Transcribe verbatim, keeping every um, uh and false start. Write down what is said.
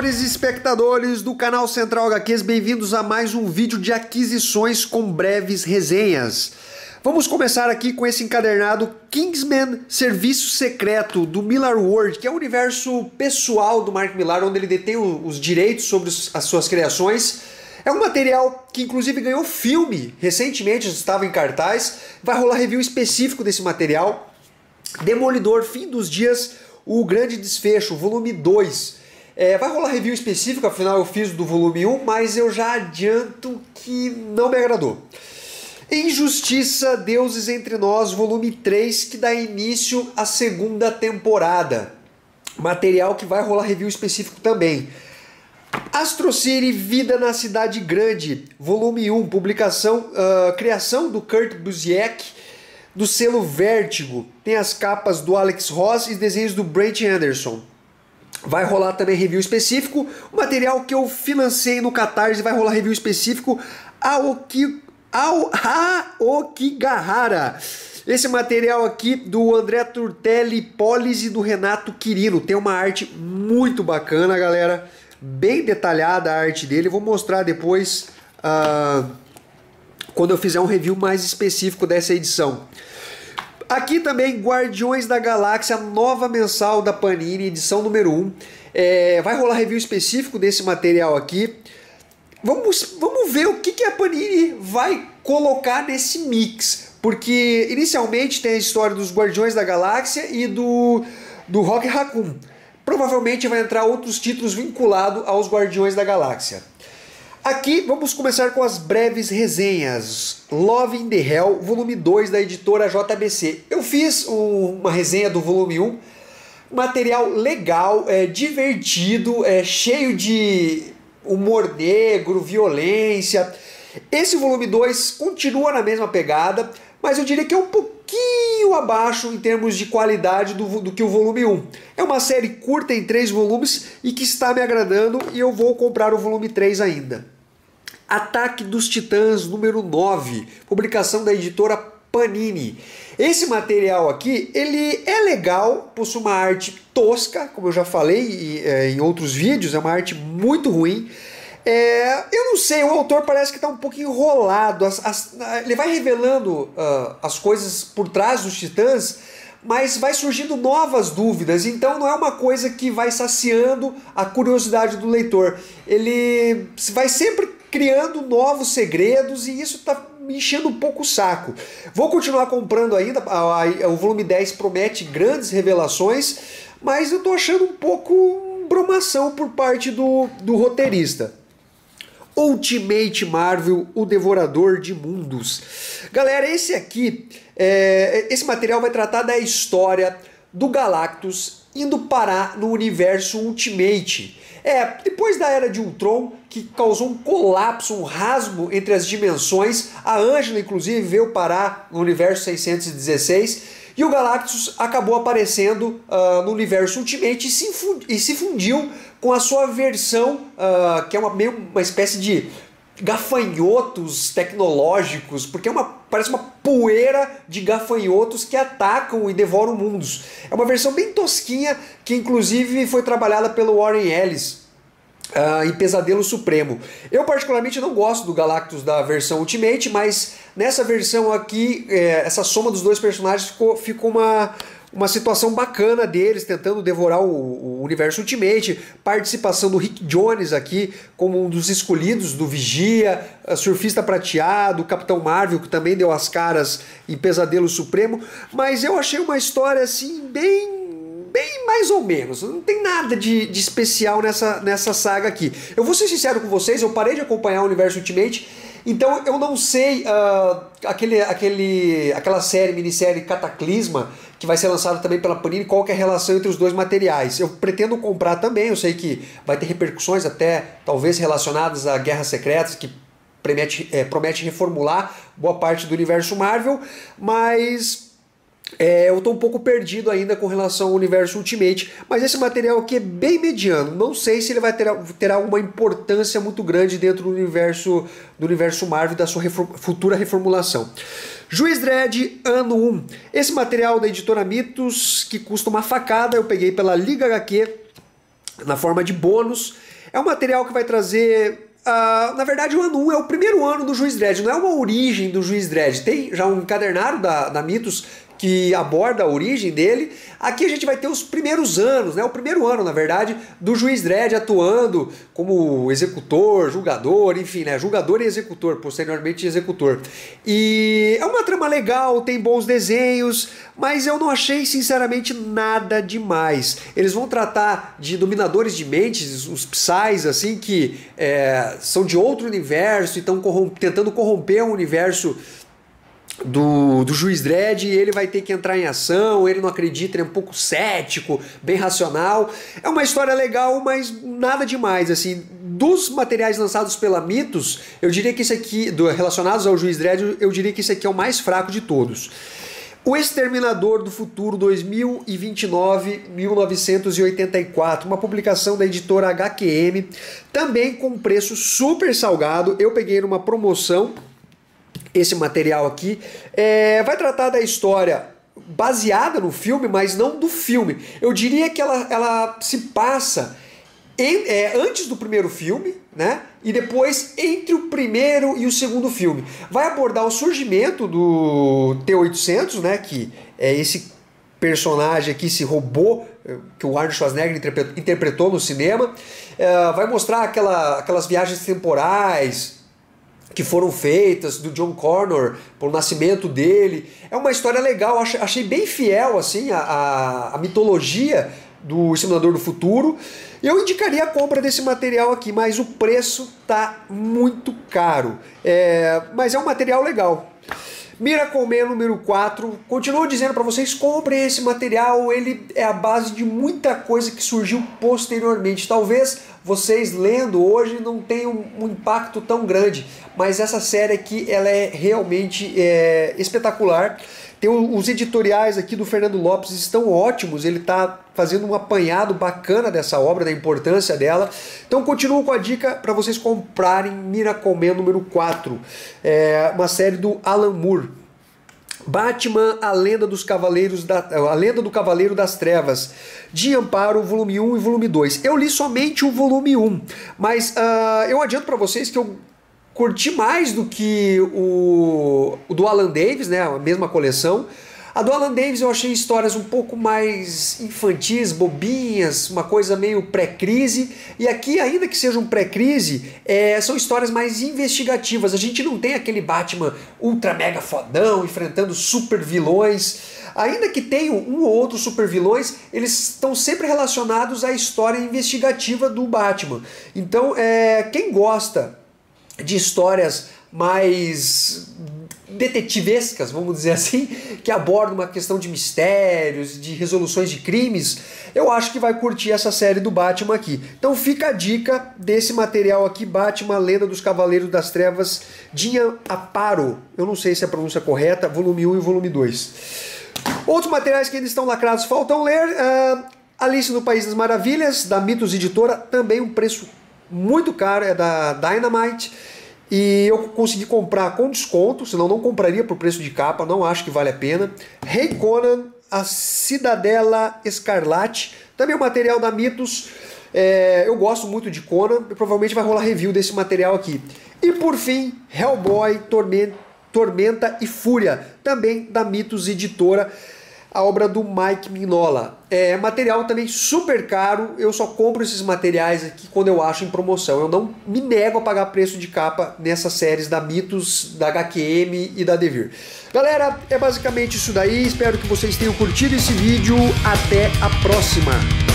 nobres espectadores do canal Central H Qs, bem-vindos a mais um vídeo de aquisições com breves resenhas. Vamos começar aqui com esse encadernado Kingsman Serviço Secreto do Millar World, que é o universo pessoal do Mark Millar, onde ele detém os direitos sobre as suas criações. É um material que inclusive ganhou filme recentemente, estava em cartaz. Vai rolar review específico desse material. Demolidor, Fim dos Dias, o Grande Desfecho, volume dois. É, vai rolar review específico, afinal eu fiz do volume um, mas eu já adianto que não me agradou. Injustiça, Deuses Entre Nós, volume três, que dá início à segunda temporada. Material que vai rolar review específico também. Astro City, Vida na Cidade Grande, volume um, publicação, uh, criação do Kurt Busiek, do selo Vértigo. Tem as capas do Alex Ross e desenhos do Brent Anderson. Vai rolar também review específico. O material que eu financei no Catarse vai rolar review específico. Aoki, Ao, Aokigahara. Esse material aqui do André Turtelli, Polis e do Renato Quirino. Tem uma arte muito bacana, galera. Bem detalhada a arte dele. Vou mostrar depois uh, quando eu fizer um review mais específico dessa edição. Aqui também Guardiões da Galáxia, nova mensal da Panini, edição número um. É, vai rolar review específico desse material aqui. Vamos, vamos ver o que, que a Panini vai colocar nesse mix. Porque inicialmente tem a história dos Guardiões da Galáxia e do, do Rock Raccoon. Provavelmente vai entrar outros títulos vinculados aos Guardiões da Galáxia. Aqui vamos começar com as breves resenhas. Love in the Hell, volume dois da editora J B C. Eu fiz um, uma resenha do volume um. Material legal, é, divertido, é, cheio de humor negro, violência. Esse volume dois continua na mesma pegada, mas eu diria que é um pouquinho abaixo em termos de qualidade do, do que o volume um. É uma série curta em três volumes e que está me agradando, e eu vou comprar o volume três ainda. Ataque dos Titãs, número nove, publicação da editora Panini. Esse material aqui, ele é legal, possui uma arte tosca, como eu já falei em outros vídeos, é uma arte muito ruim. É, eu não sei, o autor parece que está um pouco enrolado, as, as, ele vai revelando uh, as coisas por trás dos Titãs, mas vai surgindo novas dúvidas, então não é uma coisa que vai saciando a curiosidade do leitor. Ele vai sempre criando novos segredos e isso está me enchendo um pouco o saco. Vou continuar comprando ainda, o volume dez promete grandes revelações, mas eu estou achando um pouco bromação por parte do, do roteirista. Ultimate Marvel, o Devorador de Mundos. Galera, esse aqui, é, esse material vai tratar da história do Galactus indo parar no universo Ultimate. É, depois da Era de Ultron, que causou um colapso, um rasgo entre as dimensões, a Ângela inclusive veio parar no universo seiscentos e dezesseis, e o Galactus acabou aparecendo uh, no universo Ultimate e se, e se fundiu com a sua versão, uh, que é uma, meio uma espécie de gafanhotos tecnológicos, porque é uma, parece uma poeira de gafanhotos que atacam e devoram mundos. É uma versão bem tosquinha, que inclusive foi trabalhada pelo Warren Ellis uh, em Pesadelo Supremo. Eu particularmente não gosto do Galactus da versão Ultimate, mas nessa versão aqui, é, essa soma dos dois personagens ficou, ficou uma... uma situação bacana deles, tentando devorar o, o universo Ultimate, participação do Rick Jones aqui como um dos escolhidos do Vigia, Surfista Prateado, Capitão Marvel, que também deu as caras em Pesadelo Supremo, mas eu achei uma história assim bem... bem mais ou menos, não tem nada de, de especial nessa, nessa saga aqui. Eu vou ser sincero com vocês, eu parei de acompanhar o universo Ultimate, então eu não sei uh, aquele, aquele, aquela série, minissérie Cataclisma, que vai ser lançada também pela Panini, qual que é a relação entre os dois materiais. Eu pretendo comprar também, eu sei que vai ter repercussões até talvez relacionadas a Guerras Secretas, que promete, é, promete reformular boa parte do universo Marvel, mas... É, eu estou um pouco perdido ainda com relação ao universo Ultimate, mas esse material aqui é bem mediano. Não sei se ele vai ter, ter alguma importância muito grande dentro do universo, do universo Marvel, da sua refor futura reformulação. Juiz Dredd, ano um. Esse material da editora Mitos, que custa uma facada, eu peguei pela Liga H Q. na forma de bônus. É um material que vai trazer... Uh, na verdade, o ano um é o primeiro ano do Juiz Dredd, não é uma origem do Juiz Dredd. Tem já um encadernário da, da Mitos que aborda a origem dele. Aqui a gente vai ter os primeiros anos, né? O primeiro ano, na verdade, do Juiz Dredd atuando como executor, julgador, enfim, né? Julgador e executor, posteriormente executor. E é uma trama legal, tem bons desenhos, mas eu não achei, sinceramente, nada demais. Eles vão tratar de dominadores de mentes, os Psys, assim, que é, são de outro universo e estão corrom- tentando corromper o universo Do, do Juiz Dredd, e ele vai ter que entrar em ação, ele não acredita, ele é um pouco cético, bem racional. É uma história legal, mas nada demais, assim. Dos materiais lançados pela Mitos, eu diria que esse aqui, do, relacionados ao Juiz Dredd, eu diria que esse aqui é o mais fraco de todos. O Exterminador do Futuro dois mil e vinte e nove, mil novecentos e oitenta e quatro, uma publicação da editora H Q M, também com preço super salgado. Eu peguei numa promoção esse material aqui. É, vai tratar da história baseada no filme, mas não do filme. Eu diria que ela, ela se passa em, é, antes do primeiro filme, né? E depois entre o primeiro e o segundo filme. Vai abordar o surgimento do T oitocentos, né? Que é esse personagem aqui, esse robô que o Arnold Schwarzenegger interpretou no cinema. É, vai mostrar aquela, aquelas viagens temporais que foram feitas do John Connor, para o nascimento dele. É uma história legal, achei bem fiel assim a, a, a mitologia do Exterminador do Futuro. Eu indicaria a compra desse material aqui, mas o preço tá muito caro. É, mas é um material legal. Miracle Man número quatro, continuo dizendo para vocês, comprem esse material, ele é a base de muita coisa que surgiu posteriormente. Talvez vocês lendo hoje não tenham um impacto tão grande, mas essa série aqui ela é realmente é, espetacular. Tem os editoriais aqui do Fernando Lopes, estão ótimos, ele está fazendo um apanhado bacana dessa obra, da importância dela. Então continuo com a dica para vocês comprarem Miracle Man número quatro, é uma série do Alan Moore. Batman, a lenda dos cavaleiros da, a lenda do Cavaleiro das Trevas, de Amparo, volume um e volume dois. Eu li somente o volume um, mas uh, eu adianto para vocês que eu curti mais do que o, o do Alan Davis, né, a mesma coleção. A do Alan Davis eu achei histórias um pouco mais infantis, bobinhas, uma coisa meio pré-crise. E aqui, ainda que seja um pré-crise, é, são histórias mais investigativas. A gente não tem aquele Batman ultra mega fodão, enfrentando super vilões. Ainda que tenham um ou outro super vilões, eles estão sempre relacionados à história investigativa do Batman. Então, é, quem gosta de histórias mais detetivescas, vamos dizer assim, que abordam uma questão de mistérios, de resoluções de crimes, eu acho que vai curtir essa série do Batman aqui. Então fica a dica desse material aqui, Batman, Lenda dos Cavaleiros das Trevas, de Amparo, eu não sei se é a pronúncia correta, volume um e volume dois. Outros materiais que ainda estão lacrados, faltam ler, uh, Alice no País das Maravilhas, da Mitos Editora, também um preço muito caro, é da Dynamite, e eu consegui comprar com desconto, senão não compraria por preço de capa, não acho que vale a pena. Rei Conan, a Cidadela Escarlate, também é um material da Mitos, é, eu gosto muito de Conan, e provavelmente vai rolar review desse material aqui. E por fim, Hellboy, Tormenta, Tormenta e Fúria, também da Mitos Editora, a obra do Mike Mignola. É material também super caro, eu só compro esses materiais aqui quando eu acho em promoção. Eu não me nego a pagar preço de capa nessas séries da Mitos, da H Q M e da Devir. Galera, é basicamente isso daí, espero que vocês tenham curtido esse vídeo, até a próxima!